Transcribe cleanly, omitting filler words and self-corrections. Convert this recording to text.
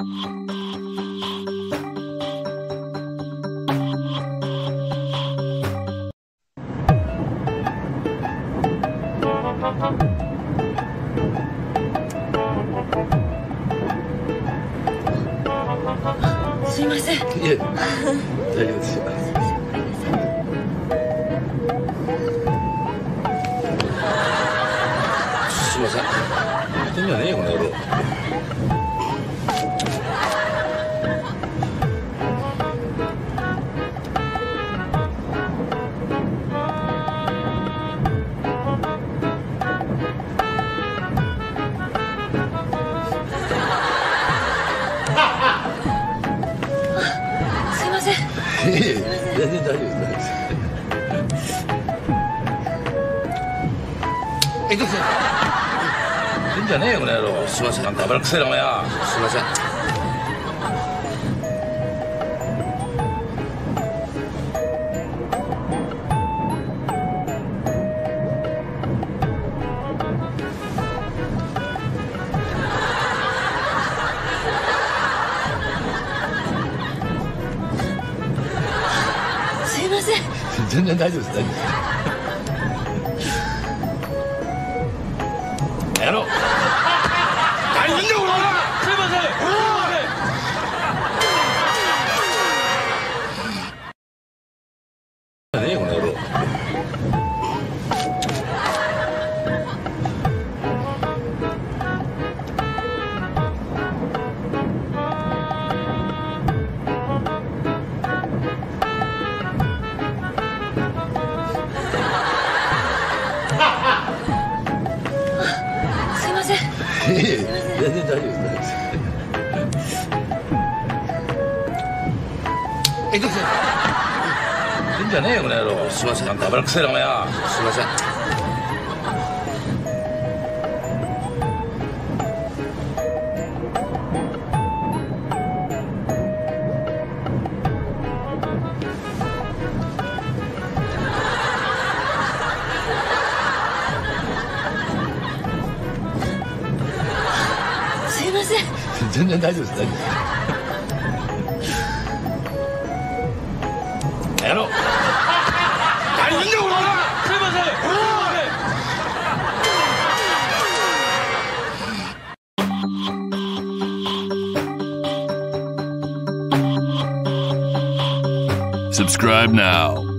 すいません。いえ、大丈夫ですよ。すいません。やってんじゃねえよこの野郎。 すいません。 いえ、全然大丈夫です。えっと、やってんじゃねえよこの野郎。すいません。なんか油くせえなお前や。すいません。 すいません。 全然大丈夫です。大丈夫です。やろう。何いいんだこれ。すいません。ねえこの野郎。 すいません。 いえ、全然大丈夫です。大丈夫です。えっと、やってんじゃねえよこの野郎。すいません。なんか油くせえなお前や。すいません。 すいません。 全然大丈夫です。大丈夫です。やろう。何いいんだこれ。すいません。 Subscribe now.